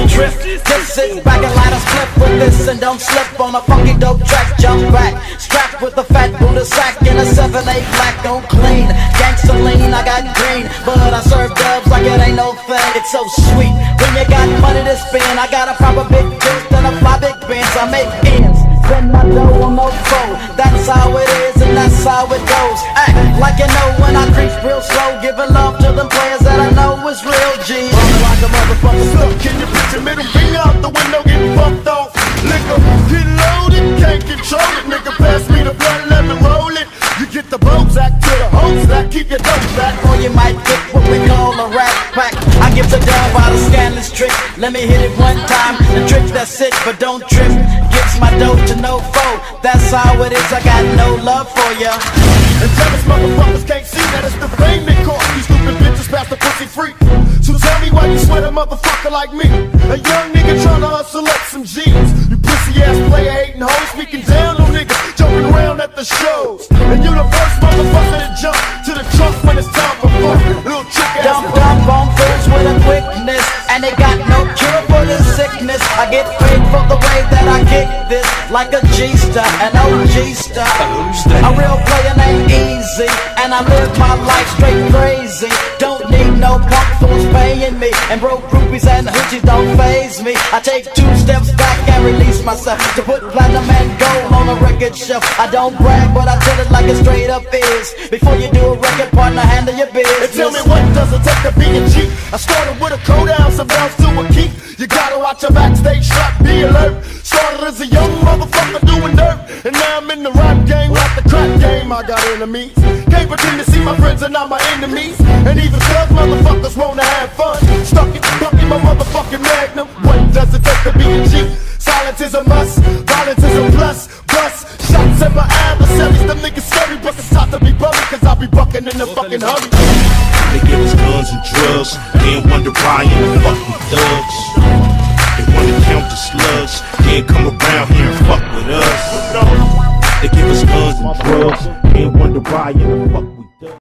trip. Just sit back and light a split with this and don't slip on a funky dope track. Jump back, strapped with a fat Buddha sack and a 7-8 black on clean. Gangsta lean, I got green, but I serve dubs like it ain't no thing. It's so sweet when you got money to spend. I got a proper big twist and a fly big Benz. I make ends, spend my dough on no foe. That's how it is and that's how it goes. Act like you know when I creep real slow, giving love to them players that I know is real G. Rolling like a motherfucker stuck. Can you put your middle finger out the window, getting fucked off? Liquor, get loaded, can't control it. Nigga, pass me the blood, let me roll it. You get the Bozak to the hose that keep your dope back. Or you might get what we call a rat pack. I give the dub out a scandalous trick. Let me hit it one time. The trick that's it, but don't trip. Gets my dough to no foe. That's how it is. I got no love for ya. And jealous motherfuckers can't see that it's the fame they caught. These stupid bitches pass the pussy free. So tell me why you sweat a motherfucker like me, a young nigga tryna hustle up some G's. You pussy ass player hating hoes, speaking down on niggas, jumping around at the shows. And you the first motherfucker to jump to the trunk when it's time for fun. Little chick ass dump on fools with a quickness, and they got no cure for this sickness. I get paid for the way that I kick this, like a G-star, an OG star. A real player named Easy, and I live my life straight crazy. Don't need no punk fools paying me, and broke groupies and hoochies don't faze me. I take 2 steps back and release myself to put platinum and gold on a record shelf. I don't brag, but I tell it like it straight up is. Before you do a record, partner, handle your business. And tell me what does it take to be a G? I started with a cold ounce of bounce to a key. You gotta watch your backstage shot, be alert. Started as a young motherfucker doing dirt, and now I'm in the rap game like the crack game. I got enemies, can't pretend to see my friends are not my enemies. And even thug motherfuckers wanna have fun. Stuck in my motherfucking magnum. What does it take to be a G? Silence is a must, violence is a plus. Bust shots at my adversaries, them niggas scary, but it's time to be bummy, cause I'll be bucking in the fucking hurry. They give us guns and drugs, then wonder why ain't fucking thugs. They wanna count the slugs, then come